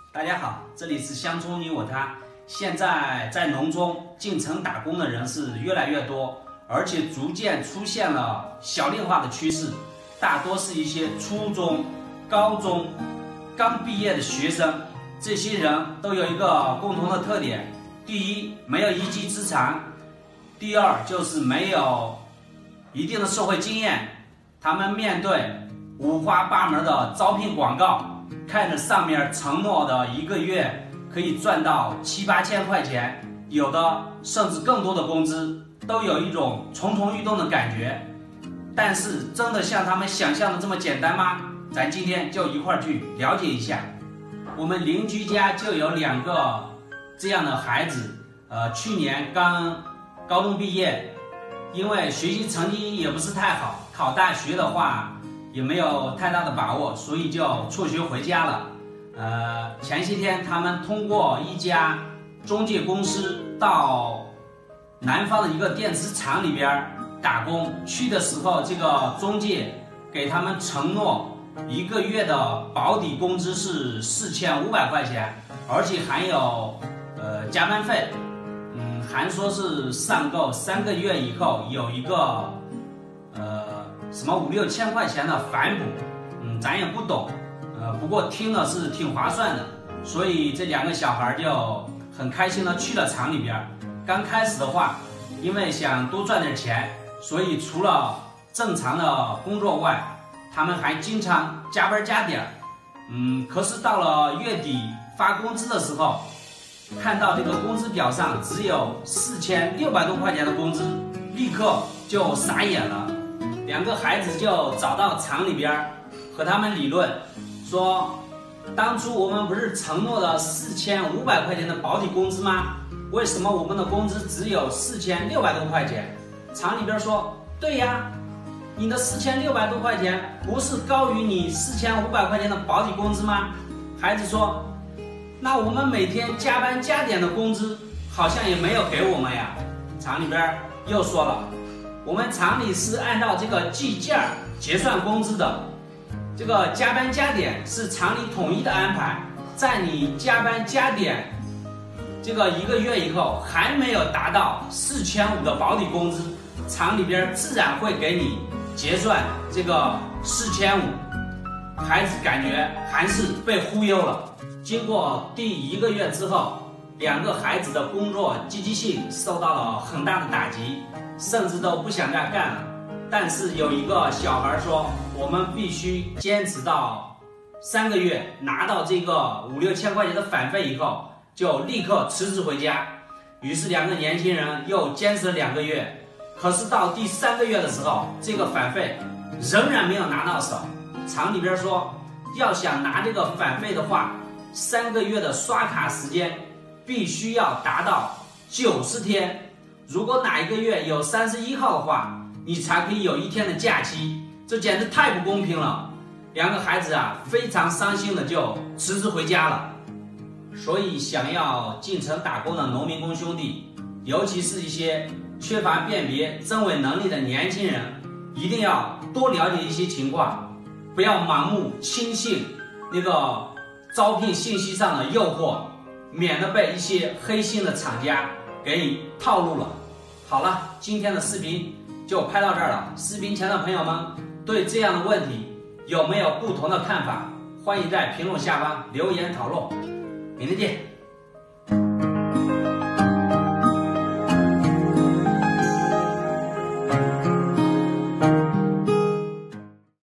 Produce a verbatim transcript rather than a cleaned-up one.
大家好，这里是乡村你我他。现在在农中进城打工的人是越来越多，而且逐渐出现了小龄化的趋势，大多是一些初中、高中刚毕业的学生。这些人都有一个共同的特点：第一，没有一技之长；第二，就是没有一定的社会经验。他们面对五花八门的招聘广告，看着上面承诺的一个月可以赚到七八千块钱，有的甚至更多的工资，都有一种蠢蠢欲动的感觉。但是真的像他们想象的这么简单吗？咱今天就一块儿去了解一下。我们邻居家就有两个这样的孩子，呃，去年刚高中毕业，因为学习成绩也不是太好，考大学的话也没有太大的把握，所以就辍学回家了。呃，前些天他们通过一家中介公司到南方的一个电池厂里边打工，去的时候这个中介给他们承诺一个月的保底工资是四千五百块钱，而且还有呃加班费，嗯，还说是上够三个月以后有一个呃什么五六千块钱的返补，嗯，咱也不懂，呃，不过听了是挺划算的，所以这两个小孩就很开心的去了厂里边。刚开始的话，因为想多赚点钱，所以除了正常的工作外，他们还经常加班加点，嗯，可是到了月底发工资的时候，看到这个工资表上只有四千六百多块钱的工资，立刻就傻眼了。两个孩子就找到厂里边和他们理论，说当初我们不是承诺了四千五百块钱的保底工资吗？为什么我们的工资只有四千六百多块钱？厂里边说，对呀，你的四千六百多块钱不是高于你四千五百块钱的保底工资吗？孩子说，那我们每天加班加点的工资好像也没有给我们呀。厂里边又说了，我们厂里是按照这个计件结算工资的，这个加班加点是厂里统一的安排，在你加班加点这个一个月以后还没有达到四千五的保底工资，厂里边自然会给你结算这个四千五。孩子感觉还是被忽悠了。经过第一个月之后，两个孩子的工作积极性受到了很大的打击，甚至都不想再干了。但是有一个小孩说，我们必须坚持到三个月，拿到这个五六千块钱的返费以后，就立刻辞职回家。于是两个年轻人又坚持了两个月，可是到第三个月的时候，这个返费仍然没有拿到手。厂里边说，要想拿这个返费的话，三个月的刷卡时间必须要达到九十天，如果哪一个月有三十一号的话，你才可以有一天的假期，这简直太不公平了。两个孩子啊，非常伤心的就辞职回家了。所以想要进城打工的农民工兄弟，尤其是一些缺乏辨别真伪能力的年轻人，一定要多了解一些情况，不要盲目轻信那个招聘信息上的诱惑，免得被一些黑心的厂家给你套路了。好了，今天的视频就拍到这儿了。视频前的朋友们对这样的问题有没有不同的看法？欢迎在评论下方留言讨论。明天见。